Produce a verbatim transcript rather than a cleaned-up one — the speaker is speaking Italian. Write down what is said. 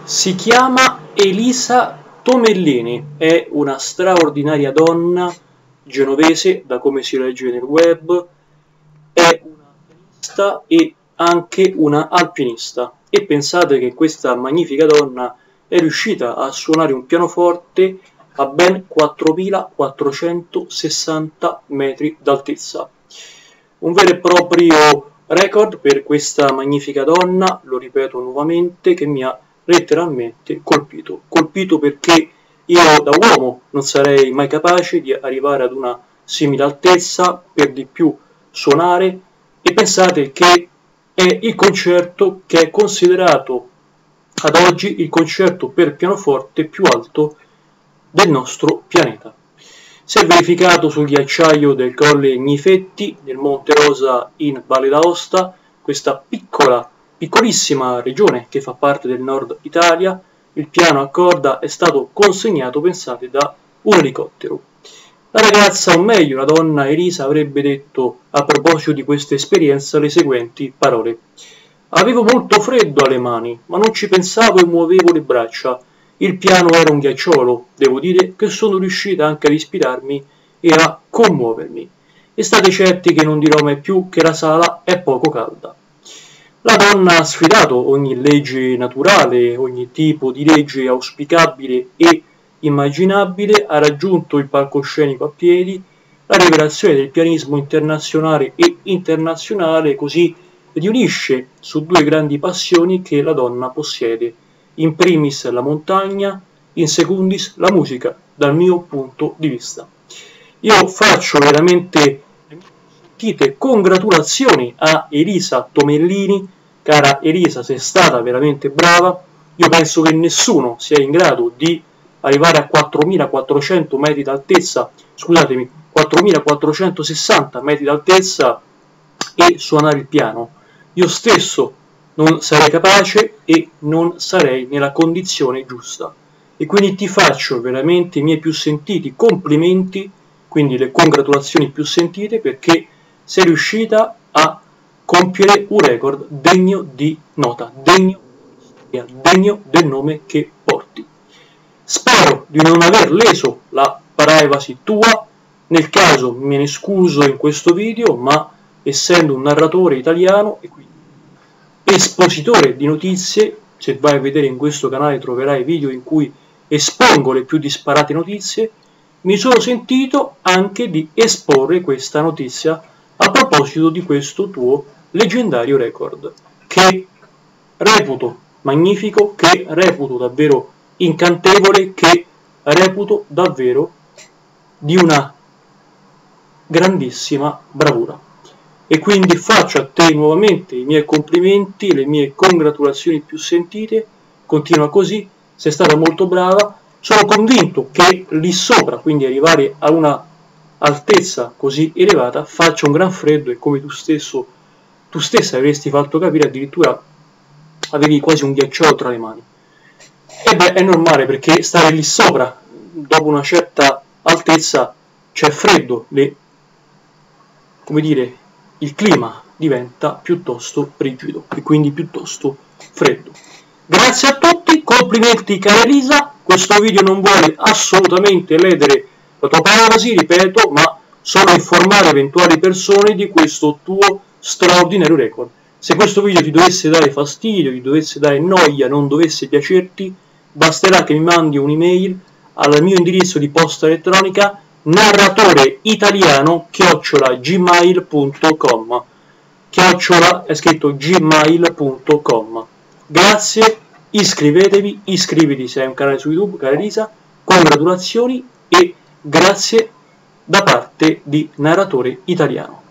Si chiama Elisa Tomellini, è una straordinaria donna genovese, da come si legge nel web, è una pianista e anche una alpinista. E pensate che questa magnifica donna è riuscita a suonare un pianoforte a ben quattromilaquattrocentosessanta metri d'altezza. Un vero e proprio record per questa magnifica donna, lo ripeto nuovamente, che mi ha letteralmente colpito. Colpito perché io da uomo non sarei mai capace di arrivare ad una simile altezza, per di più suonare, e pensate che è il concerto che è considerato ad oggi il concerto per pianoforte più alto del nostro pianeta. Si è verificato sul ghiacciaio del Colle Gnifetti, nel Monte Rosa in Valle d'Aosta, questa piccola, piccolissima regione che fa parte del nord Italia. Il piano a corda è stato consegnato, pensate, da un elicottero. La ragazza, o meglio la donna Elisa, avrebbe detto a proposito di questa esperienza le seguenti parole: avevo molto freddo alle mani, ma non ci pensavo e muovevo le braccia. Il piano era un ghiacciolo, devo dire che sono riuscita anche ad ispirarmi e a commuovermi. E state certi che non dirò mai più che la sala è poco calda. La donna ha sfidato ogni legge naturale, ogni tipo di legge auspicabile e immaginabile, ha raggiunto il palcoscenico a piedi, la rivelazione del pianismo internazionale e internazionale così riunisce su due grandi passioni che la donna possiede. In primis la montagna, in secundis la musica, dal mio punto di vista. Io faccio veramente sentite congratulazioni a Elisa Tomellini. Cara Elisa, sei stata veramente brava. Io penso che nessuno sia in grado di arrivare a quattromilaquattrocento metri d'altezza, scusatemi, quattromilaquattrocentosessanta metri d'altezza e suonare il piano. Io stesso non sarei capace e non sarei nella condizione giusta. E quindi ti faccio veramente i miei più sentiti complimenti, quindi le congratulazioni più sentite, perché sei riuscita a compiere un record degno di nota, degno, degno del nome che porti. Spero di non aver leso la privacy tua, nel caso me ne scuso in questo video, ma essendo un narratore italiano e quindi espositore di notizie, se vai a vedere in questo canale troverai video in cui espongo le più disparate notizie, mi sono sentito anche di esporre questa notizia a proposito di questo tuo leggendario record, che reputo magnifico, che reputo davvero incantevole, che reputo davvero di una grandissima bravura. E quindi faccio a te nuovamente i miei complimenti, le mie congratulazioni più sentite. Continua così, sei stata molto brava. Sono convinto che lì sopra, quindi arrivare a una altezza così elevata, faccia un gran freddo e come tu stesso tu stessa avresti fatto capire, addirittura avevi quasi un ghiacciolo tra le mani. E beh, è normale, perché stare lì sopra dopo una certa altezza c'è freddo, le, come dire, il clima diventa piuttosto rigido e quindi piuttosto freddo. Grazie a tutti, complimenti cara Elisa, questo video non vuole assolutamente ledere la tua privacy, ripeto, ma solo informare eventuali persone di questo tuo straordinario record. Se questo video ti dovesse dare fastidio, ti dovesse dare noia, non dovesse piacerti, basterà che mi mandi un'email al mio indirizzo di posta elettronica narratoreitaliano chiocciola gmail punto com. Chiocciola è scritto gmail punto com. Grazie, iscrivetevi, iscriviti se hai un canale su YouTube, cara Elisa, congratulazioni e grazie da parte di Narratore Italiano.